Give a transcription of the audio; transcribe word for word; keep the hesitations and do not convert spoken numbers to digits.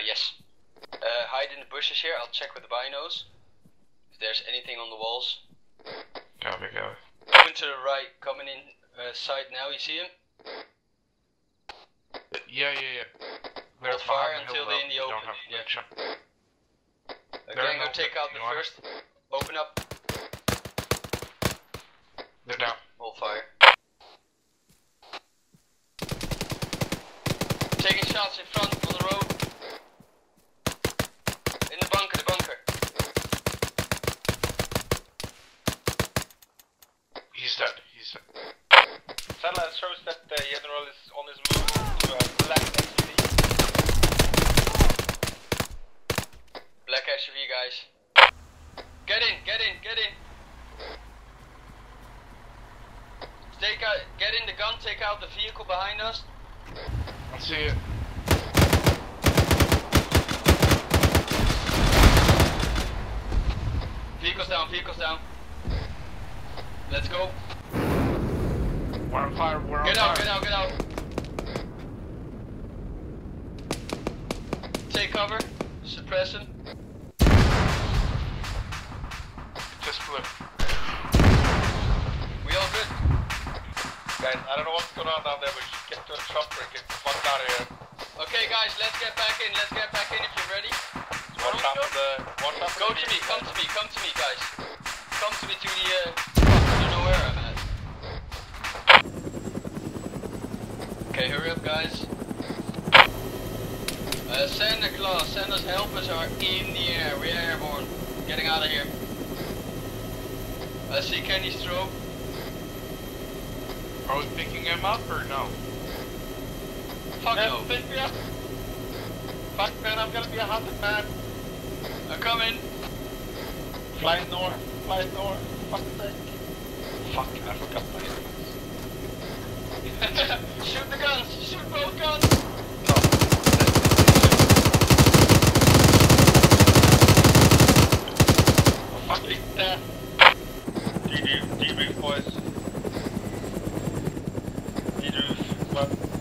yes. Uh, hide in the bushes here, I'll check with the binos. If there's anything on the walls. Copy, copy. Moving to the right, coming in uh, side now, you see him? Yeah, yeah, yeah. They're Hold fire behind the until hill, they're in the though. open. Don't have to Yeah. check. Uh, They're Gango, in take open. out the You want first. Open up. They're down. Hold fire. Taking shots in front on the road. In the bunker, the bunker. He's dead. He's dead. Satellite shows that the general is on his move to a black S U V. Black S U V, guys. Get in, get in, get in. Take out, get in the gun, take out the vehicle behind us. I see it. Vehicles down, vehicles down. Let's go. We're on fire. We're on Get fire. out, get out, get out. Take cover. Suppress him. Just flip. We all good? Guys, I don't know what's going on down there, but just get to a chopper and get the fuck out of here. Okay, guys, let's get back in. Let's get back in if you're ready. Watch out for the. Watch out for Go the to me, vehicle. come to me, come to me, guys. Come to me to the. Uh, fuck, I don't know where I'm at. Okay, hurry up, guys. Uh, Santa Claus, Santa's helpers are in the air. We're airborne. Getting out of here. I see Kenny's throw. Are we picking him up or no? Fuck Yeah, no. pick me up. Fuck man, I'm gonna be a haunted man. I'm coming. Fly north, fly north. Fuck's sake. Fuck, I forgot my earphones. Shoot the guns. Shoot both guns. No. Fucking death. D D, D B boys. D D, what?